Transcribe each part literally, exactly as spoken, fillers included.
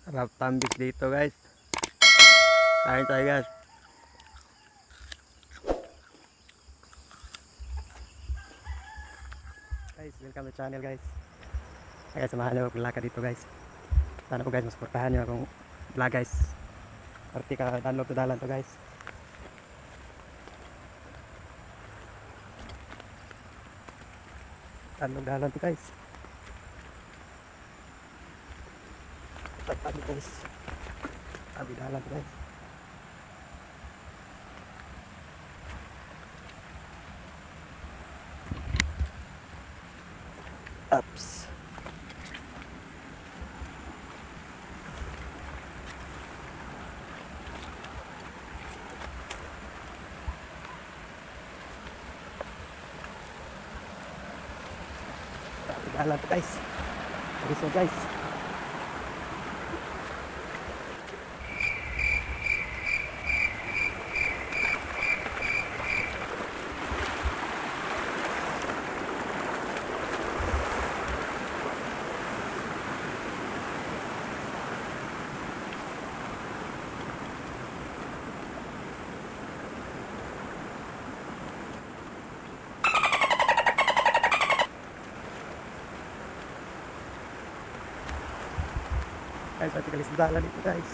Harap tambik dito guys. Kain tayo guys. Guys, welcome to channel guys. Kaya samahan nyo vlog dito guys. Sana po guys, masuportahan nyo akong vlog guys. Parti ka download to dalan to guys. Download dalan to guys. Tabi guys. Tabi dalan to guys. Ups. Dalan to guys. Guys, guys. Guys, pati kalis dalan dito guys.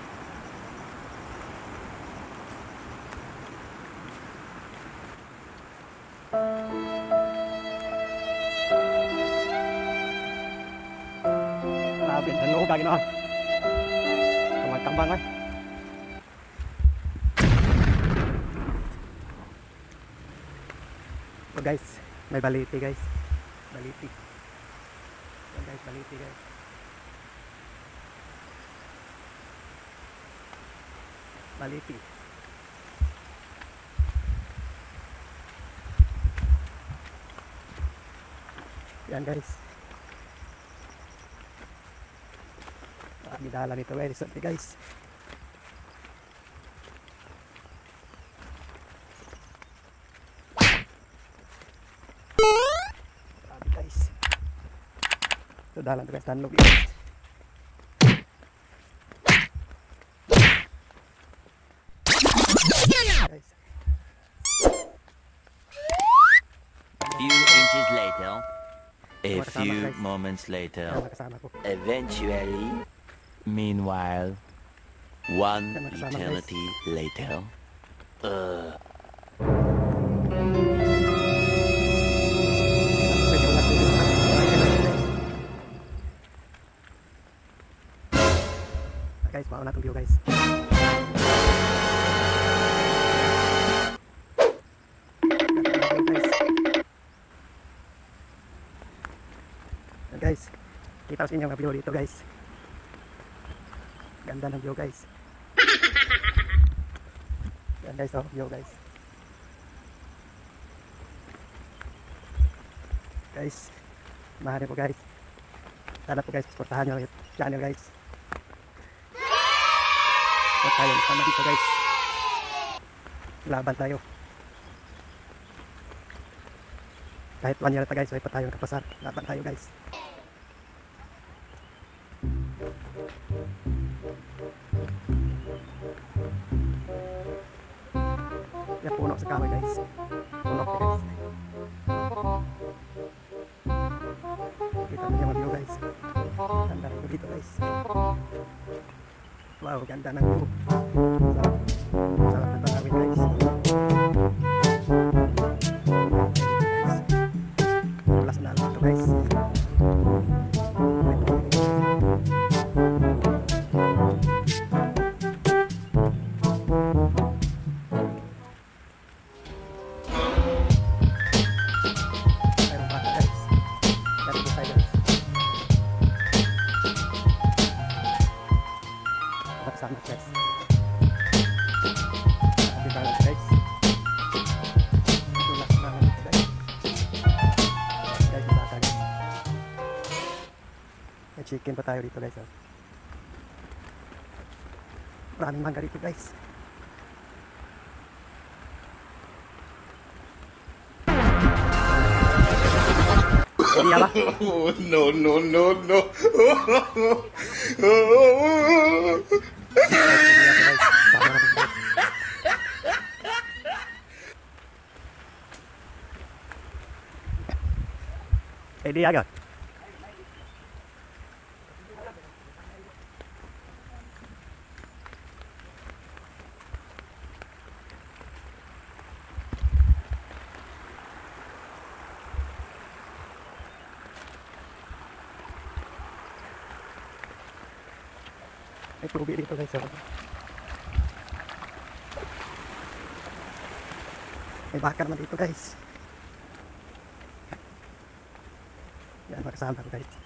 Grabe, naloob lagi na. Kamang-kambang ay. So guys, may baliti guys. Baliti. So guys, baliti guys. Baliti. Yan guys. Di dalan ito guys. Sorry guys. Grabe guys. Ito dalan ito guys. Tanlog guys. Few inches later, a few moments later, eventually, meanwhile, one eternity later. Uh. Guys, mauna itong view guys. Guys, kita sa inyo ang view dito guys. Ganda ng view guys. Yan guys, oh, view guys. Guys, mahal po guys. Sana po guys, supportahan nyo yung channel guys. Huwag tayo sama dito guys. Laban tayo. Kahit one year pa guys, ay pa tayo nakapasar. Laban tayo guys. Yan puno sa kahoy guys. Puno ka guys. Kita mo yung view guys. Ganda ng view dito guys. Wow, ganda ng view. Sarap na tanawin guys. Plus na lang ito guys. Sama guys. Di bawah guys. Tulas banget guys. Guys, bakal. May chicken pa tayo dito guys. Oh. Maraming mangga dito guys. Iya ba? Oh, no, no, no, no. Sama na po, guys. Eh, di agad. May tubig dito guys. Oh. May baka naman dito guys. Yan, makasama ko guys.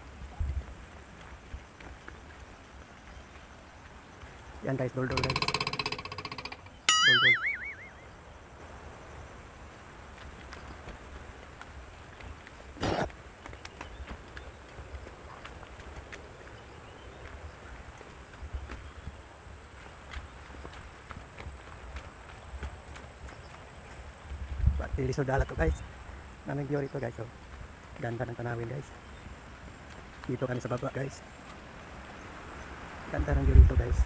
Yan guys, dol-dol guys. Dol-dol. Pili sa dala to guys. Naming view rito guys. Oh. Ganda ng tanawin guys. Dito kami sa baba guys. Ganda ng view rito guys.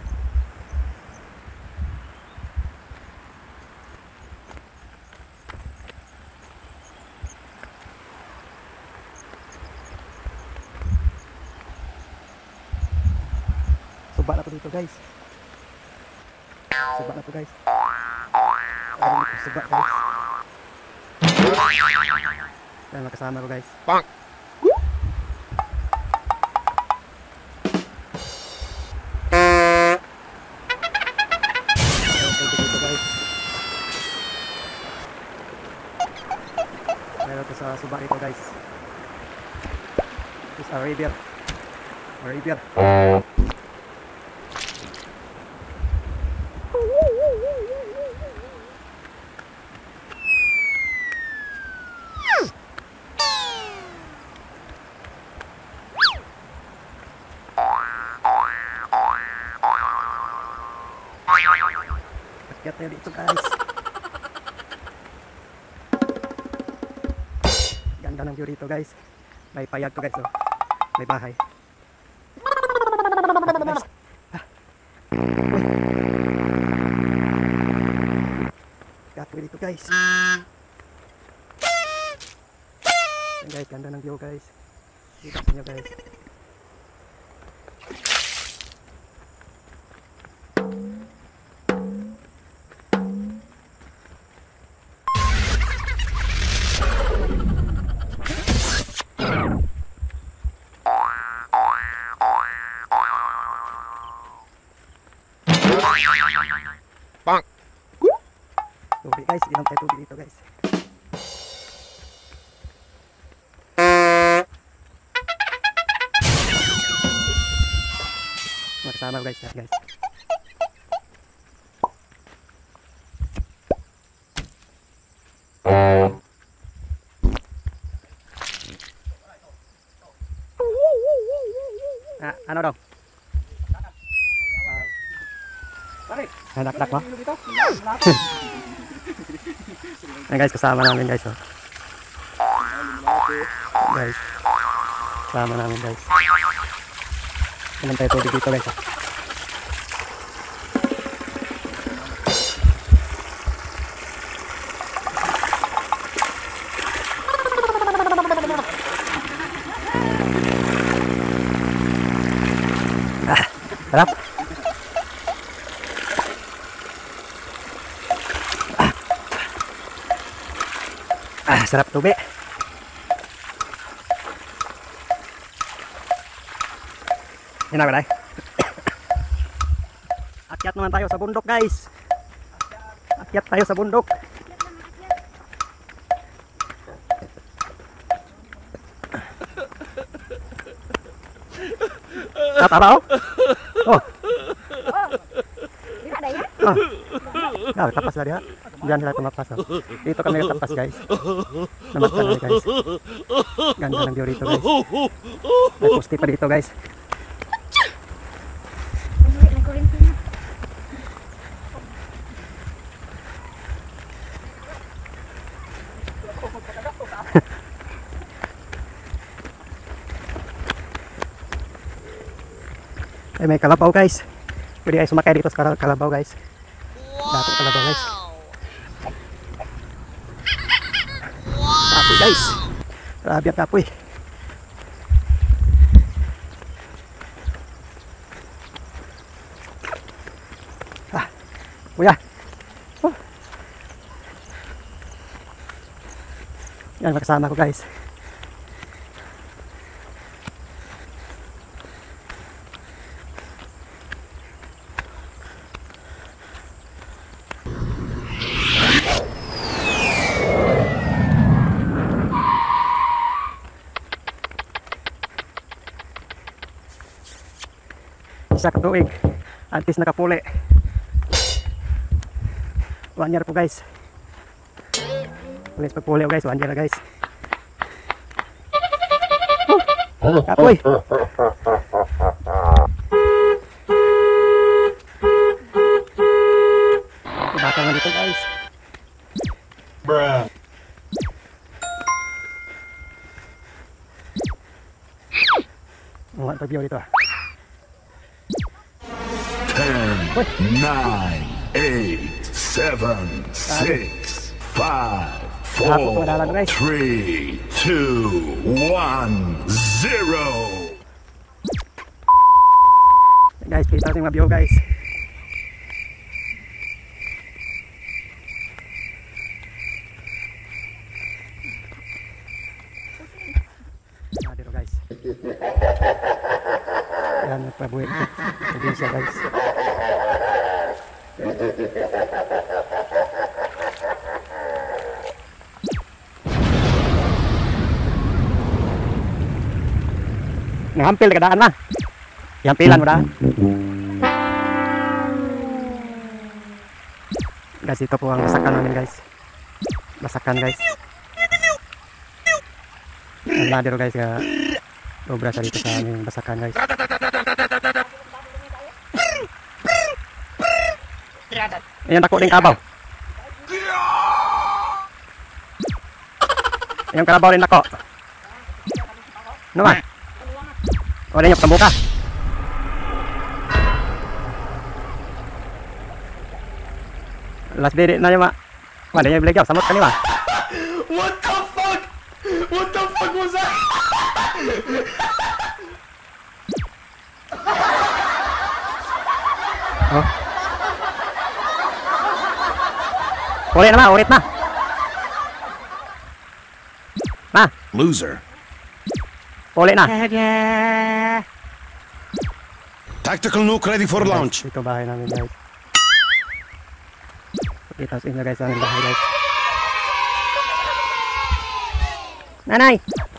Suba na po dito guys. Suba na po guys. Suba guys. Yan, makasama ko guys. Bonk. Dito guys. Meron ko sa suba ito guys. This is a river. A river. Akyat tayo dito guys. Ganda ng view dito guys. May payag to guys. Oh. May bahay. Guys. Ah. Akyat tayo dito guys. Yan guys, ganda ng view guys. Dito sa inyo guys. Bonk. Tubig guys, ilang tayo tubig dito guys. Makasama ko guys, lahat guys. Ah, ano daw? Anak-anak mo? Ayan guys, kasama namin guys. Oh. Guys, kasama namin guys. Ilan tayo tubig dito guys. Oh. Ah, sarap. Ah, sarap tubig. Yan na ba day? Akyat naman tayo sa bundok guys. Akyat tayo sa bundok. Tatawa oh? Oh. Ah. Ah, tapas lah dia. Diyan sila tumapas. Oh. Dito kami nagtapas guys. Namat kami guys. Ganda ng view dito guys. May poste pa dito guys. Ay, may kalabaw guys. Pwede kayo sumakay dito sa kalabaw guys. Dato kalabaw guys. Kapoy guys. Grabe ang kapoy. Ah, kuya. Oh. Yan, makasama ko guys. Isa ka tuig, antis nakapuli. One year po guys. Pulis pagpuli guys, one year na guys. Oh, kapoy. Baka nga dito guys. Bruh. Mga pag-view dito ah. ten, nine, eight, seven, six, five, four, three, two, one, zero. Guys, kita natin mga view guys. Nah, dito guys. Yan, nagpabuhay. Hindi siya guys. Ngampil na kadaan mah. Yampilan mo daan. Guys, ito po ang basakan namin guys. Basakan guys. Ang ladero guys ka. Obra sa dito sa aming basakan guys. Ayan ako din kabaw. Ayan karabaw rin ako. Ano ba? Wala niyo kamuka. Last day na niya ma. Wala niya biligyaw. Samot ka niya ma. What the fuck? What the fuck was that? Oh. Ulit na ma, ulit na. Ma. Loser. Ulit na. Tactical nuke ready for launch. Ito bahay namin guys. Kita sa inyo guys ang bahay guys. Nanay!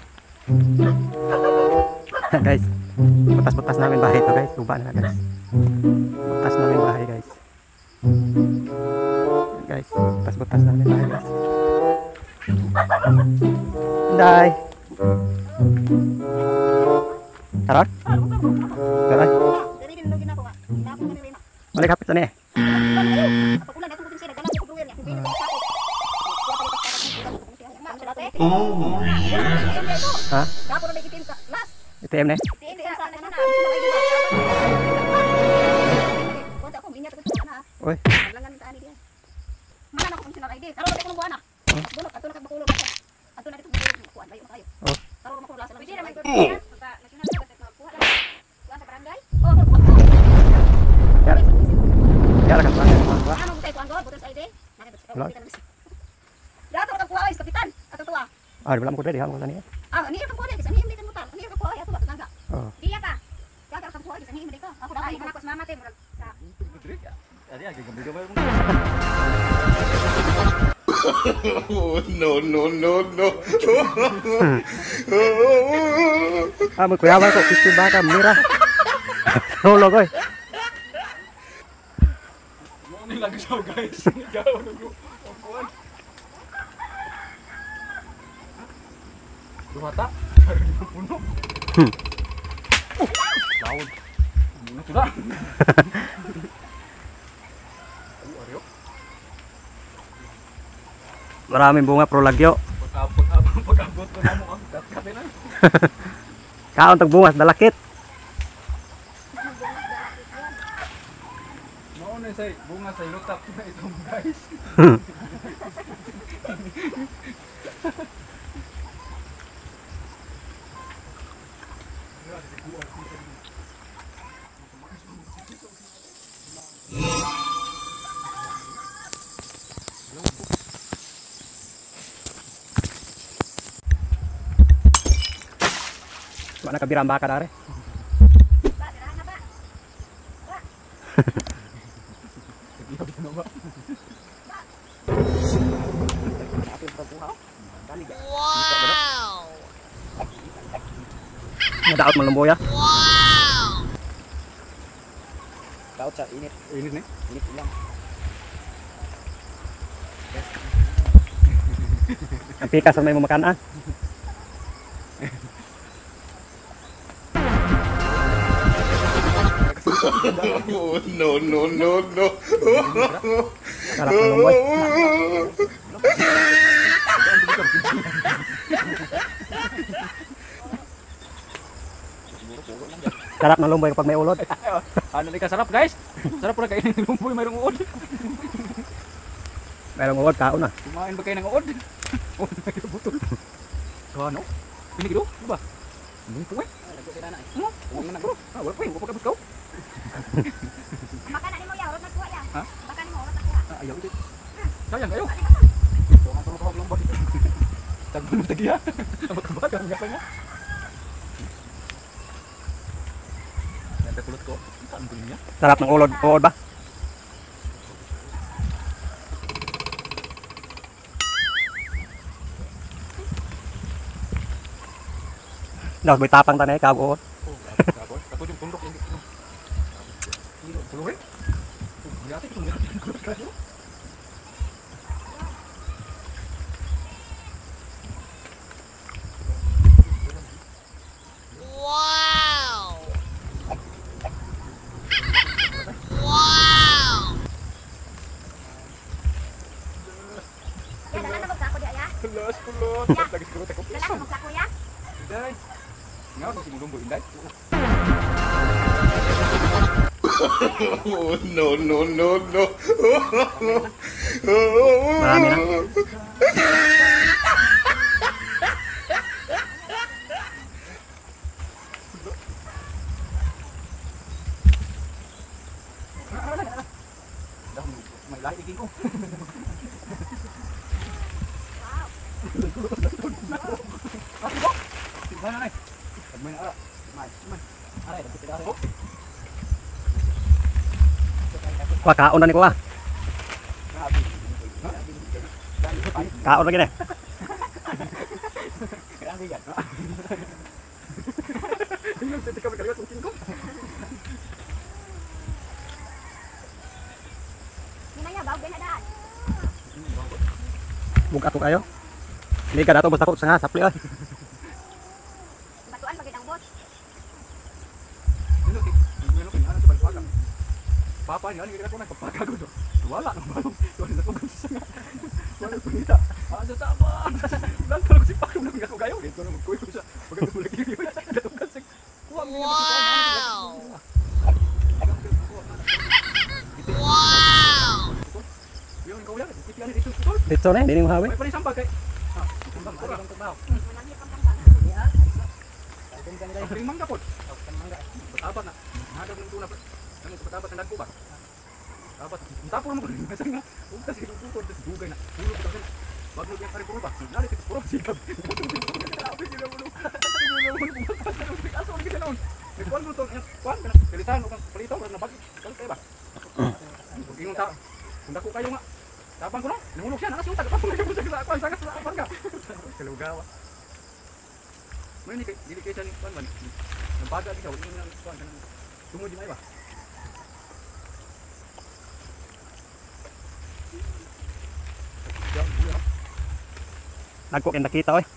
Guys, butas-butas namin bahay ito guys. Luba na guys. Butas namin bahay guys. Guys, butas-butas namin bahay guys. Day! Karot? Karot? Balik kapit na eh. Oh yeah. Ha? I T M na eh? Uy. Ya lah kan. Ah, belum kuda di hang sana ya. Ah, ini kan kuda di sana ini kan mutar. Ini kan kuda ya tuh tetangga. Oh. Iya kah? Kakak kan kuda di sana mereka. Aku dah ayo aku selamat ya murah. Oh, no, no, no, no. Ah, mo kuya ba ko pisti ba ka mira. Rolo koy. Ini lagi jauh guys. Jauh nunggu. Mata baru dibunuh. Hmm. Laut. Bunuh sudah. Maraming bunga pro lagyo. Pag-abot pag-abot ko na mo ang kape na. Kaon tag bunga dalakit. Mauna sa bunga sa ilutap na itong guys. Mana kabirang baka dari. Wow. Nadaot melumbo ya. Wow. Daot sa init. Init nih. Init lang. Ang pikas ang may mamakan ah. Oh, no, no, no, no. Sarap melumboy. Sarap melumboy kapag may ulod. Ano nih sarap guys? Sarap pula kainin ng lumboy mayroong uod. Mayroong ulod kaon ah. Kumain ba kayo ng uod? Uod na kayo butol. So ano? Ini gitu, ba? Ini po eh. Ano? Uwan na bro. Ah, wala po eh. Wala pa kabus ko. Makan ani mo ya, urut na kuha ya. Ha? Makan mo urut na kuha. Ah, ayaw ito. Sayang kayo. Tuwa tuwa ko lumboy. Tagbalo tagi ha. Tabak-tabak ang gapay mo. Yan pulot ko. Saan ko niya? Sarap ng ulod, ulod ba? Daw may tapang tanay ka ulod. Tapos, tapos yung pundok yung Hindi, puluh eh. Lihat itu, lihat itu. Wow. Wow. Ya, dalan na magsako dia ya. Kelas, kulot. Ya. Lagi sekuru tekok Dalan pisang. na magsako ya. Inday. Ngaw, si mulumbo inday. Oh, no, no, no, no. Marami na. Dah may lahi iging ko. Mana nay? Main ara. Main, main. Ara, dapat tidak ara. Wah, kaon na ni ko ah. Kaon lagi deh. Gimana bau ben ada. Buka tuh kayo. Ini ka dato basta ko sa sapli oy. Batuan pagid ang bot. Papa ni ani ko na kapag ko. Wala nang bago. Wala ko gusto nga. Wala ko nita. Asa tama. Lang ko si Paco nang ako kayo. Dito na magkuy ko siya. Pag ako lagi ni dato kasi. Kuha mo Wow. Wow. Yung ikaw yan, ipian ni dito. Dito na, dini mo hawi. May pala sambag kay. Ah, sambag ko lang tabaw. Manami kang pambang. Ang mangga po. Ang mangga. Patapat na. Hadap ng tuna. Ano patapat ng dagko ba? Dapat. Tapo mo ko. Kasi nga, ugas ito ko ko dugay na. Pulo ko kasi. Wag mo diyan pare puro ba. Nali sa puro sikap. Abi sila mo. Aso lagi sa noon. May kwan mo to. Kwan kana. Pilitan mo kang palito na bag. Bag kay ba? Gingon ta. Kung dako kayo nga. Tapang ko no. Namulog siya nakasuta. Tapang ko sa kwan sa sa barga. Kalugawa. May ni dili kay sa ni kwan man. Nabaga di ka wala nang kwan. Tungod di may ba? Nagko kay nakita oy.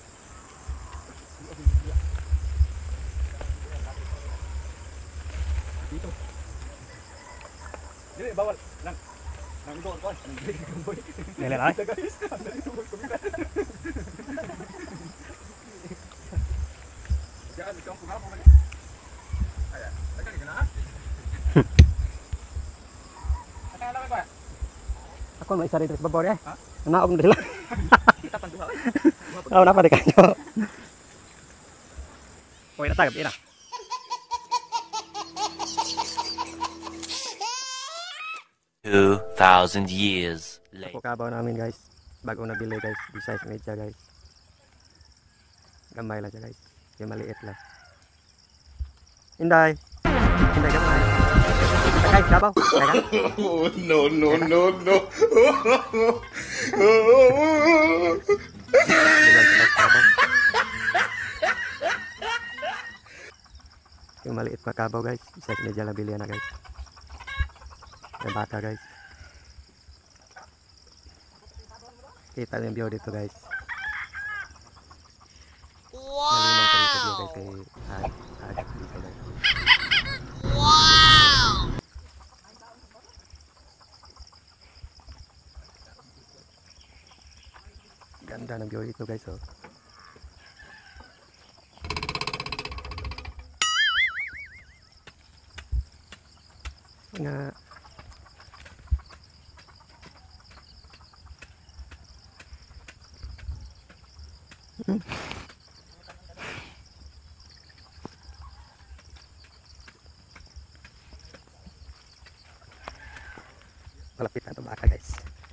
Dito. Dili bawal lang. Nang ito ko. Dili ay. Guys, dito ko kumita. Yan, ikaw ko nga po. Ayan, tagal ka na. Ako may isa rin sa babaw eh. Ha? Naog na sila. Kita pan duha. Oh, napa di kanyo. Uy, natagap ina. Two thousand years Ako later. kabaw namin guys. Bago nabili guys. Di size media guys. Gamay lang siya guys. Yung maliit lang. Inday. Inday gamay. Guys, kabaw. Kaya. Oh, no, no, no, no. Yung maliit na kabaw guys. Size media lang bilihan na guys. Yung bata guys. Kita yung view dito guys. Malinaw pa dito view guys kay Ag Agak dito guys. Ganda ng view dito guys oh. Nga malapit na ito baka guys.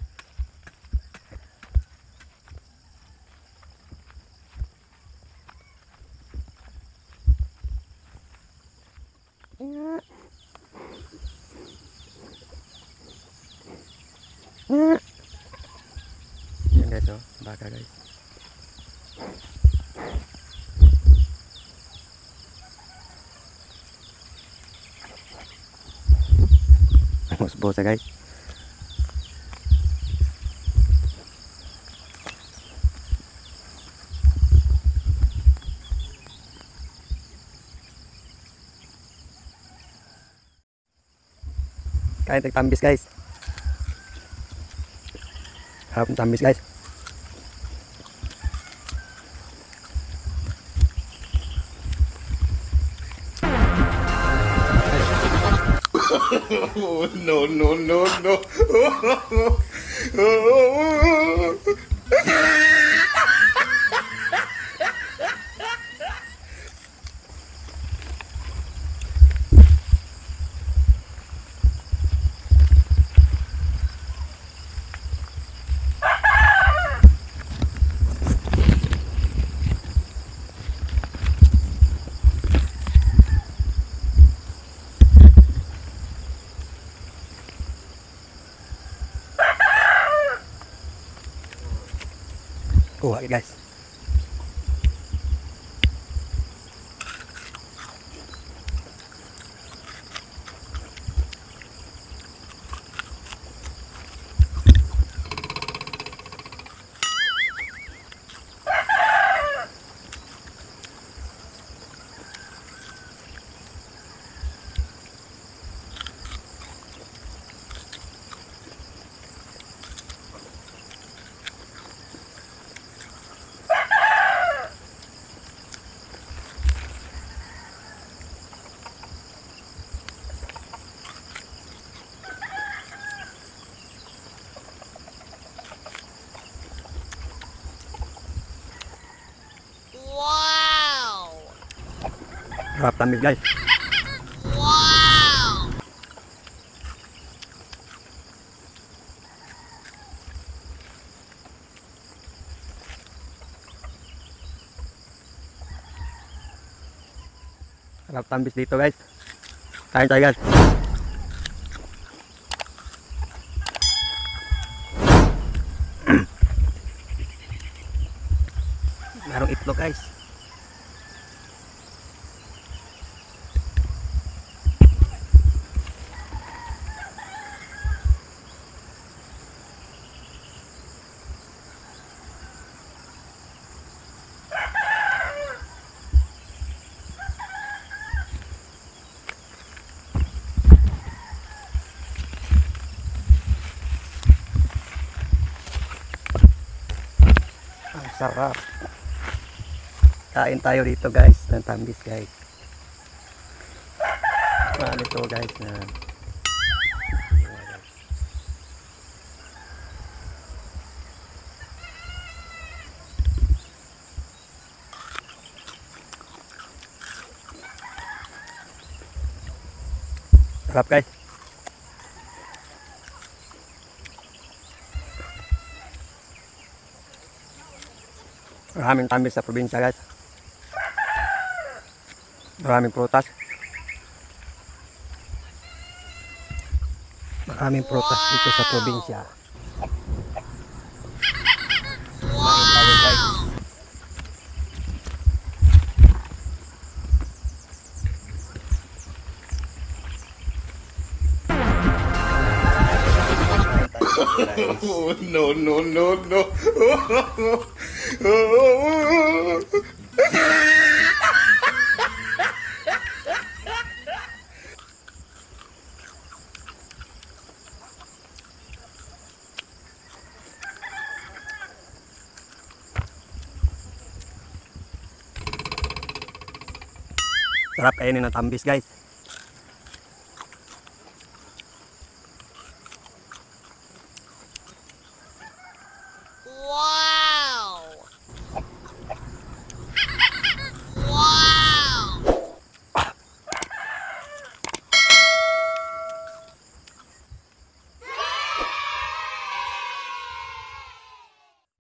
Yan guys oh, baka guys. Bos-bos guys. Kain tag tambis guys. Harap ng tambis guys. Oh, no, no, no, no. Kuha guys. Harap tambis guys. Harap tambis dito guys. Kain tayo guys. Merong itlog guys. Ang sarap. Kain tayo dito guys ng tambis guys. Mahal ito guys na Sarap guys. Maraming tamis sa probinsya guys. Maraming prutas. Maraming prutas dito sa probinsya. Maraming tamis guys. Oh, no, no, no, no. Sarap kainin ng tambis guys.